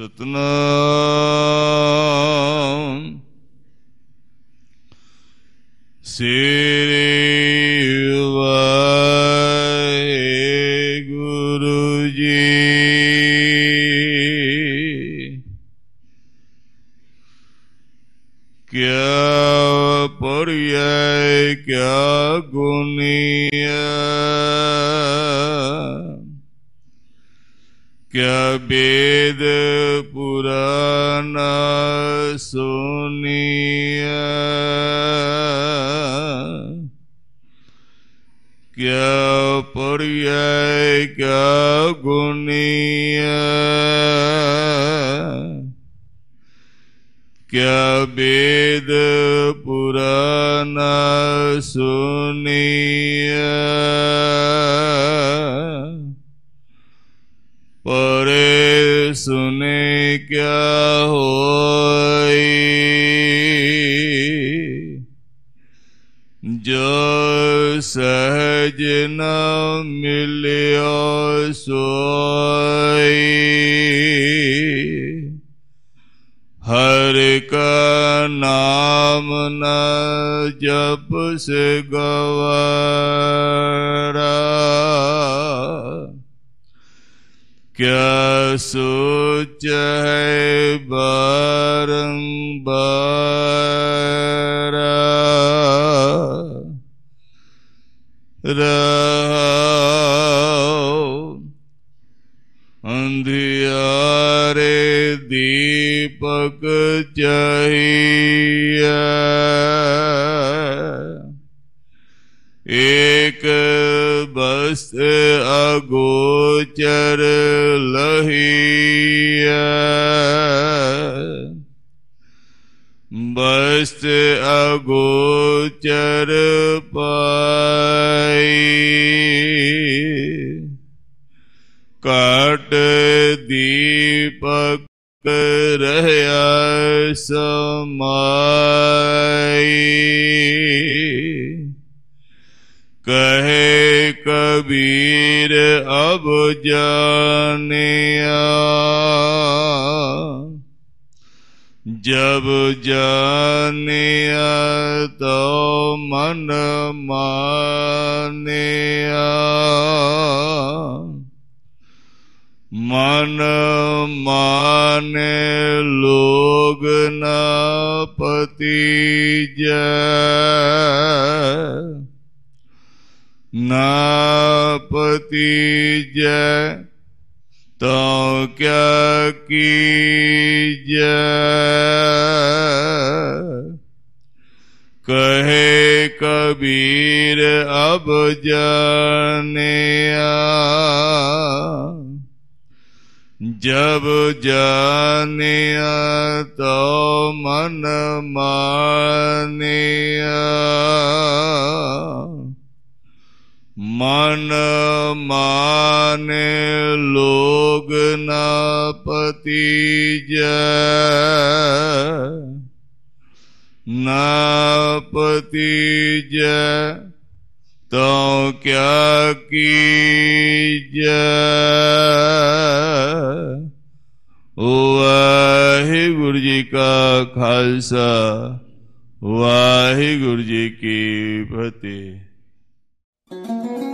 सतनाम श्री वाहेगुरु जी। क्या पर्याय क्या गुनिया, क्या वेद पुराण सुनिया, क्या पर्याय क्या गुनिया, क्या वेद पुराण सुनिया, परे सुने क्या होई, जो सहज न मिलियो सोई, हरि का नाम न जप से गवारा, क्या सोच है बारंबार, अंधियारे दीपक चाहिए, एक बस अगोचर लहिया, बस अगोचर पाई, काट दीपक रहया समाई, कहे कबीर अब जानिया, जब जानिया तो मन मानिया, मन माने लोग न पति जय, नापति जय तो क्या कीजय, कहे कबीर अब जानिया, जब जानिया तो मन मानिया, मन माने लोग न पति जय, नापति जय तो क्या कीजय। वाहिगुरु जी का खालसा, वाहिगुरु जी की फतेह।